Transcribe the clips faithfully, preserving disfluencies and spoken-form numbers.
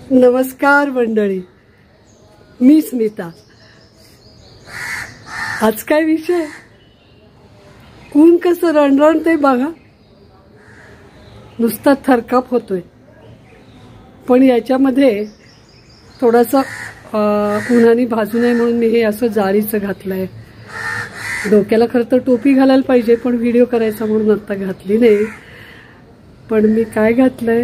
नमस्कार मंडळी, मी स्मिता। आज काय विषय, ऊन कसं रणरणते बघा, नुसता थरकाप होतोय। पण याच्यामध्ये थोडासा उन्हाने भाजू नये म्हणून मी हे असं जाळीचं घातलंय। डोक्याला खरं तर टोपी घालायला पाहिजे, पण व्हिडिओ करायचा म्हणून आता घातली नाही। पण मी काय घातलंय,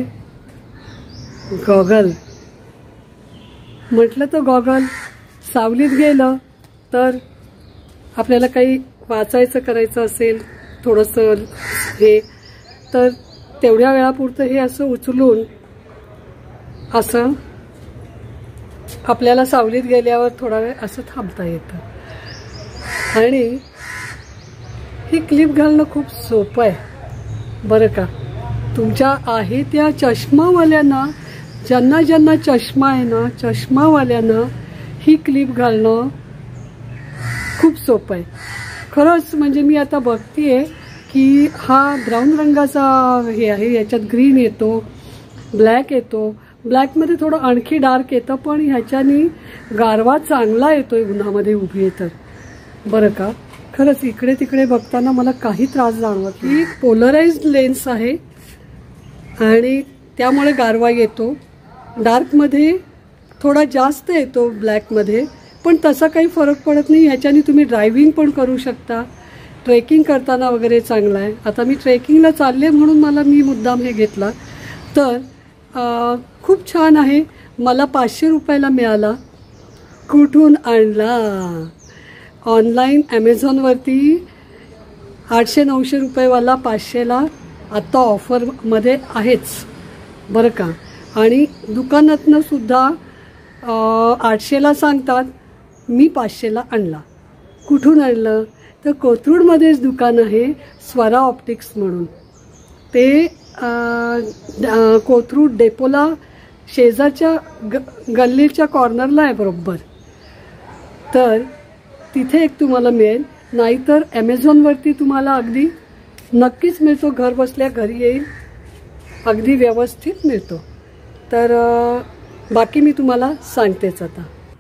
गॉगल। म्हटलं तर गॉगल सावलीत गेलं तर आपल्याला काही वाचायचं करायचं असेल थोडंसं हे, तर तेवढ्या वेळापुरतं हे असं उचलून असं आपल्याला सावलीत गेल्यावर थोडा वेळ असं थांबता येतं। आणि ही क्लिप घालणं खूप सोपं आहे बरं का। तुमच्या आहे त्या चष्मावाल्यांना, ज्यांना ज्यांना चष्मा आहे ना, चष्मावाल्यांना ही क्लिप घालणं खूप सोपं आहे खरंच। म्हणजे मी आता बघतीये की हा ब्राऊन रंगाचा हे आहे, याच्यात ग्रीन येतो, ब्लॅक येतो, ब्लॅकमध्ये थोडं आणखी डार्क येतं, पण ह्याच्यानी गारवा चांगला येतोय उन्हामध्ये उभी आहे तर बरं का। खरंच इकडे तिकडे बघताना मला काही त्रास जाणवत नाही। ही पोलराइज्ड लेन्स आहे आणि त्यामुळे गारवा येतो। डार्कमध्ये थोडा जास्त येतो, ब्लॅकमध्ये पण तसा काही फरक पडत नाही। ह्याच्याने तुम्ही ड्रायव्हिंग पण करू शकता, ट्रेकिंग करताना वगैरे चांगला आहे। आता मी ट्रेकिंगला चालले म्हणून मला मी मुद्दाम हे घेतला, तर खूप छान आहे। मला पाचशे रुपयाला मिळाला। कुठून आणला? ऑनलाईन ॲमेझॉनवरती आठशे नऊशे रुपयेवाला पाचशेला आत्ता ऑफरमध्ये आहेच बरं का। आणि दुकानातनं सुद्धा आठशेला सांगतात, मी पाचशेला आणला। कुठून आणलं तर कोथरूडमध्येच दुकान आहे, स्वरा ऑप्टिक्स म्हणून। ते कोथरूड डेपोला शेजारच्या ग गल्लीच्या कॉर्नरला आहे बरोबर। तर तिथे एक तुम्हाला मिळेल, नाहीतर ॲमेझॉनवरती तुम्हाला अगदी नक्कीच मिळतो, घर बसल्या घरी येईल, अगदी व्यवस्थित मिळतो। तर बाकी मी तुम्हाला सांगतेच। आता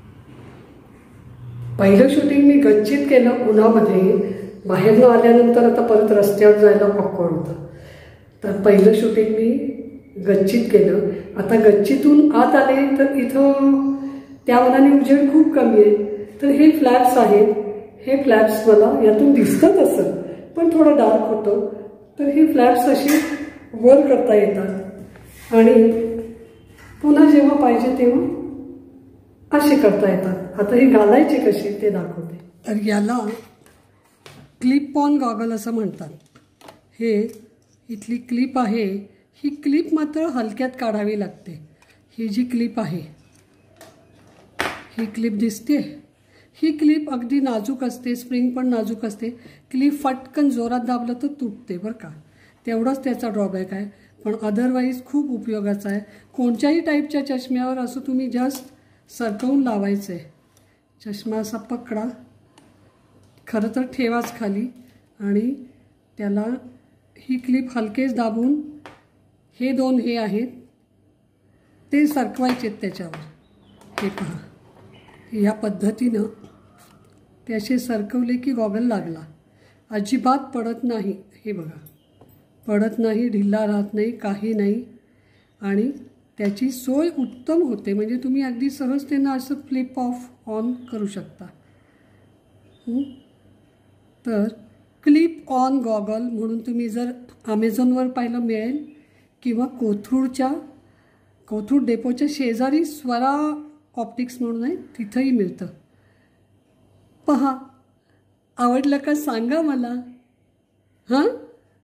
पहिलं शूटिंग मी गच्चीत केलं उन्हामध्ये, बाहेरनं आल्यानंतर आता परत रस्त्यावर जायला ऑकवर्ड होतं, तर पहिलं शूटिंग मी गच्चीत केलं। आता गच्चीतून आत आले तर इथं त्या मनाने उजेड खूप कमी आहे, तर हे फ्लॅप्स आहेत। हे फ्लॅप्स मला यातून दिसतात असं, पण थोडं डार्क होतं, तर हे फ्लॅप्स असे वर करता येतात आणि पुन्हा जेव्हा पाहिजे तेव्हा असे करता येतात। आता हे घालायचे कसे ते दाखवते। तर याला क्लिप ऑन गॉगल असं म्हणतात। हे इथली क्लिप आहे, ही क्लिप मात्र हलक्यात काढावी लागते। ही जी क्लिप आहे, ही क्लिप दिसते, ही क्लिप अगदी नाजूक असते, स्प्रिंग पण नाजूक असते। क्लिप फटकन जोरात दाबलं तर तुटते बरं का, तेवढंच त्याचा ड्रॉबॅक आहे, पण अदरवाईज खूप उपयोगाचा आहे। कोणत्याही टाईपच्या चष्म्यावर असं तुम्ही जस्ट सरकवून लावायचं आहे। चष्मा असा पकडा, खरं तर ठेवाच खाली, आणि त्याला ही क्लिप हलकेच दाबून हे दोन हे आहेत ते सरकवायचे त्याच्यावर। हे पहा, या पद्धतीनं ते असे सरकवले की गॉगल लागला, अजिबात पडत नाही। हे बघा, पडत नाही, ढिल्ला राहत नाही, काही नाही, आणि त्याची सोय उत्तम होते। म्हणजे तुम्ही अगदी सहजतेनं असं फ्लिप ऑफ ऑन करू शकता। तर क्लिप ऑन गॉगल म्हणून तुम्ही जर ॲमेझॉनवर पाहिलं मिळेल, किंवा कोथरूडच्या कोथरूड डेपोच्या शेजारी स्वरा ऑप्टिक्स म्हणून आहे, तिथंही मिळतं। पहा, आवडलं का सांगा मला। हां।